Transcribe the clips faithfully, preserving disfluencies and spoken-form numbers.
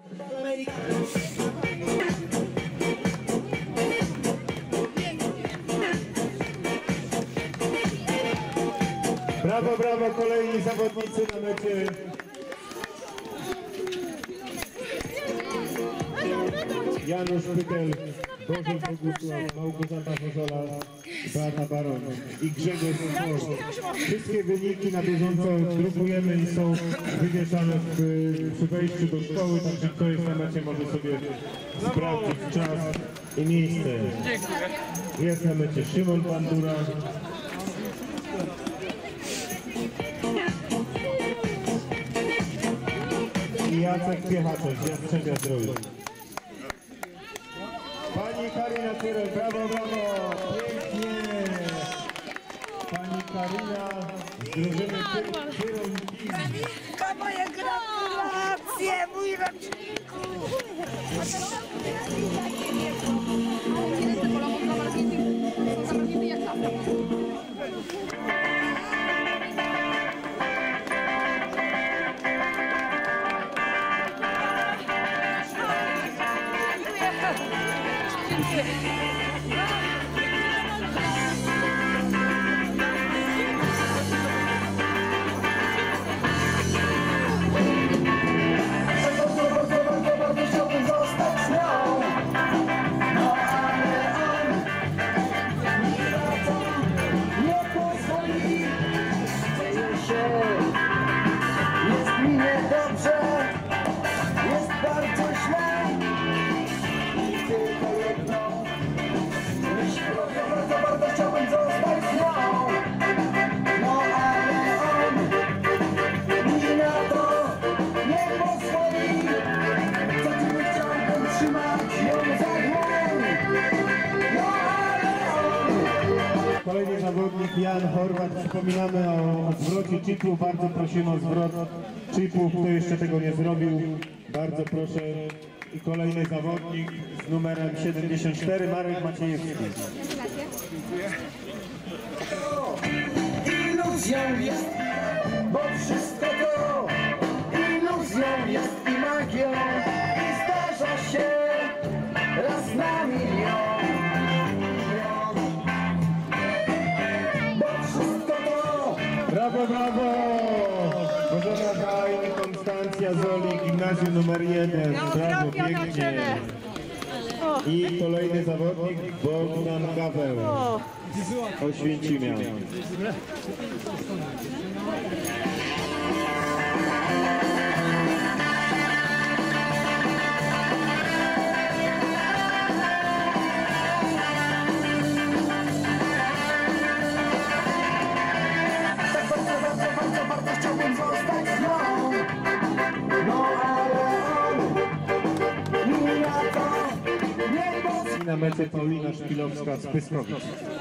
Brawo, brawo, kolejni zawodnicy na mecie. Janusz Pytel, Bożek Bogusław, Małgorzata Wozola, Beata Baron i Grzegorz Szymon. Wszystkie wyniki na bieżąco grupujemy i są wywieszane w, przy wejściu do szkoły, także kto jest na mecie może sobie sprawdzić czas i miejsce. Jest na mecie Szymon Bandura. I Jacek Piechacz, Jastrzębia Zdroju. Pani Karina Tyrel, brawo, brawo, pięknie. Pani Karina z drużyny Tyrel. Moje gratulacje, mój roczniku. Kolejny zawodnik Jan Horvat. Przypominamy o zwrocie chipów. Bardzo prosimy o zwrot chipów. Kto jeszcze tego nie zrobił, bardzo proszę. I kolejny zawodnik z numerem siedemdziesiąt cztery, Marek Maciejewski. Iluzją jest, bo wszystko to iluzją jest i magią. I zdarza się raz na milion. Brawo, brawo! Bożena Daj, Konstancja Zoli, gimnazjum numer jeden. Brawo, pięknie. I kolejny zawodnik, Bogdan Gaweł, Oświęcimia. I na mecie Paulina Szpilowska z Pyskowic.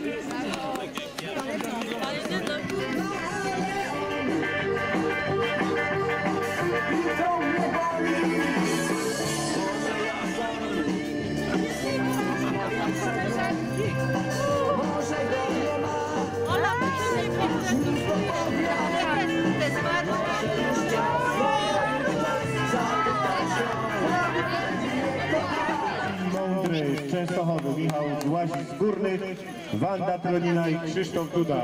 Mądry z Częstochowy, Michał z Łazic Górnych, Wanda Tronina i Krzysztof Duda.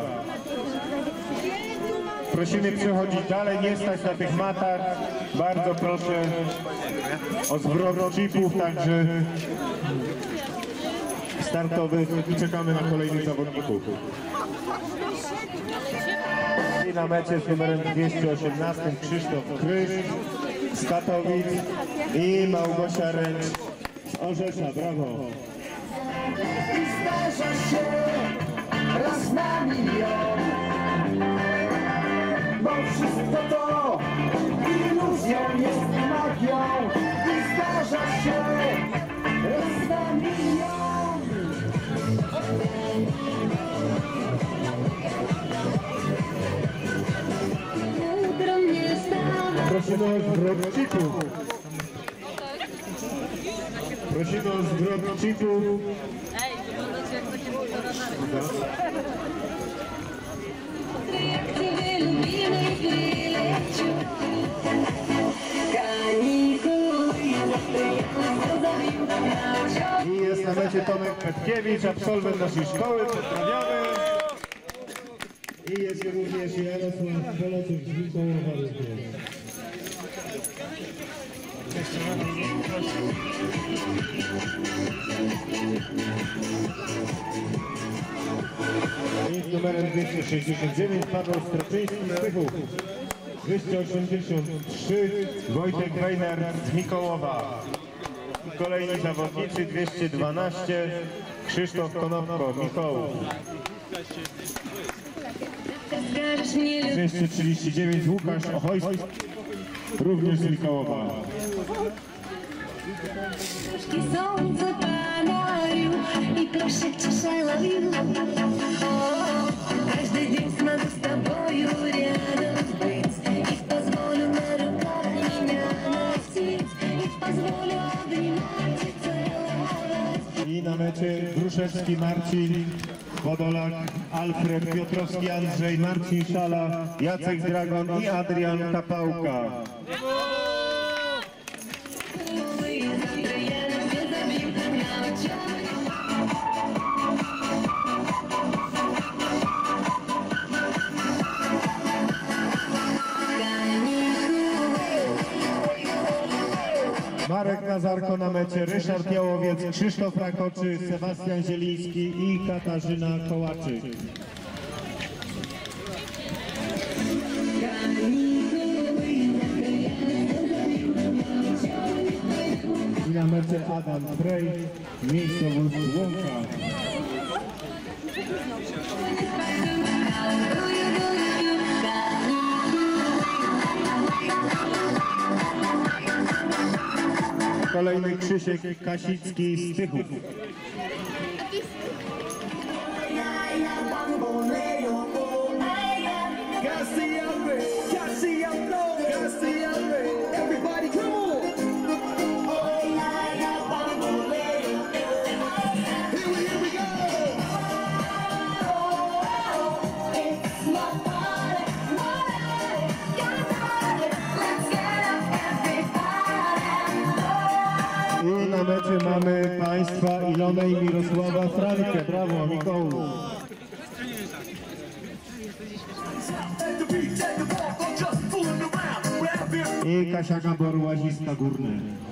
Prosimy przechodzić dalej, nie stać na tych matach. Bardzo proszę o zwrot chipów, także startowych i czekamy na kolejnych zawodników. I na mecie z numerem dwieście osiemnaście Krzysztof Krysz z Katowic i Małgosia Ręcz z Orzesza. Brawo! I zdarza się raz na milion, bo wszystko to iluzją jest i magią. I zdarza się raz na milion. Prosimy o zwrot chipów. Prosimy o zwrot chipów. Ej, wyglądacie jak takie motorana. Kanikuły na mecie Tomek Petkiewicz, absolwent naszej szkoły, pozdrawiamy. I jest również Jarosław Polocuk z Mikołowa również. I z numerem dwieście sześćdziesiąt dziewięć Paweł Straczyński z Tychów. dwieście osiemdziesiąt trzy Wojtek Wejner z Mikołowa. I kolejni zawodnicy dwieście dwanaście Krzysztof Konopko, Mikołów. dwieście trzydzieści dziewięć Łukasz Ochojski, również z Mikołowa. Słońce padają i proszę cię, I love you. Каждый день смогу с тобою рядом быть и позволю на руках меня носить и позволю обнимать и целовать. I na mecie Gruszewski Marcin, Podolak Alfred Piotrowski Andrzej, Marcin Szala, Jacek Dragon i Adrian Kapałka. Marek Nazarko na mecie, Ryszard Jałowiec, Krzysztof Rakoczy, Sebastian Zieliński i Katarzyna Kołaczyk. I na mecie Adam Frej, miejscowość Łąka. Kolejny Krzysiek Kasicki z Tychów. I na mecie mamy państwa Ilonę i Mirosława Frankę. Brawo, Mikołów. I Kasia Gabor, Łaziska Górne.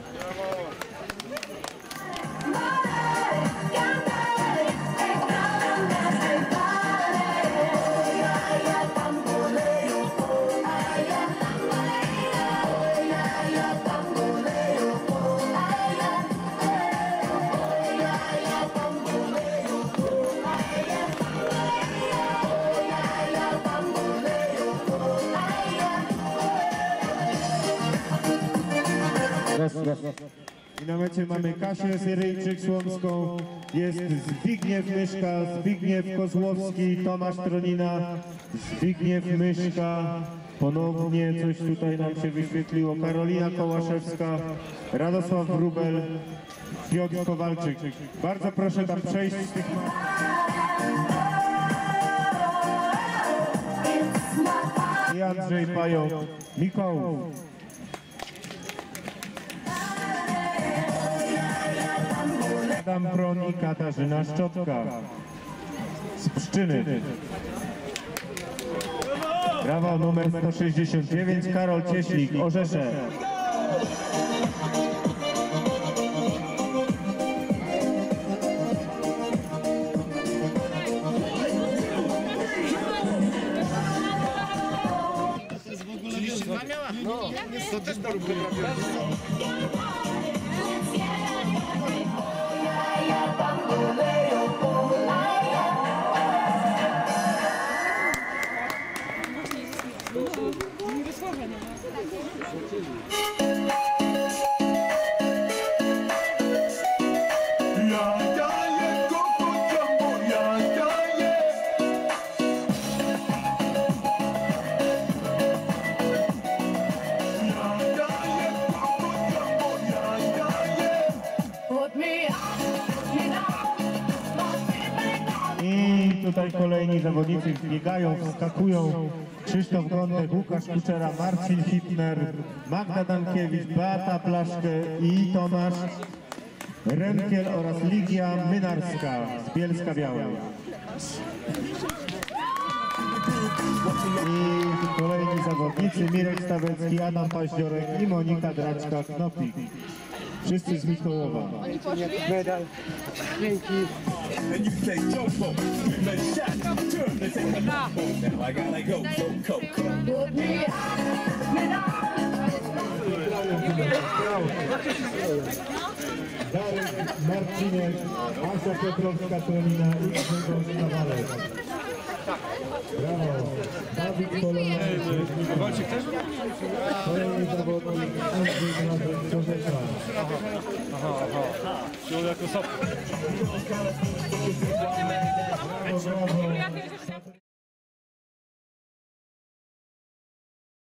I na mecie mamy Kasię Syryjczyk-Słomską, jest Zbigniew Myszka, Zbigniew Kozłowski, Tomasz Tronina, Zbigniew Myszka, ponownie coś tutaj nam się wyświetliło, Karolina Kołaszewska, Radosław Wróbel, Piotr Kowalczyk. Bardzo proszę tam przejść z tych... I Andrzej Pająk, Mikołów. Adam Pron i Katarzyna Szczotka z Pszczyny. Brawo, numer sto sześćdziesiąt dziewięć Karol Cieślik, Orzesze. I tutaj kolejni zawodnicy biegają, wskakują. Krzysztof Gądek, Łukasz Kuczera, Marcin Hipner, Magda Dankiewicz, Beata Plaszkę i Tomasz Remkiel oraz Ligia Mynarska z Bielska Białej. I kolejni zawodnicy Mirek Stawecki, Adam Paździorek i Monika Draczka-Knopik. Wszyscy z Mikołowa. Medal. Dzięki. And you play Jumbo, let's shot, turn, let's take a knock. Now I gotta go, go, go, go. Darek Marcinek, Asia Piotrowska-Tonina i Grzegorz Nawalek. Brawo. Dawid Polonek. Walczyk też? Kolejny zawodnik Andrzej Mazur z Korzesza. Aha, aha. Czyli jako sop. Brawo, brawo.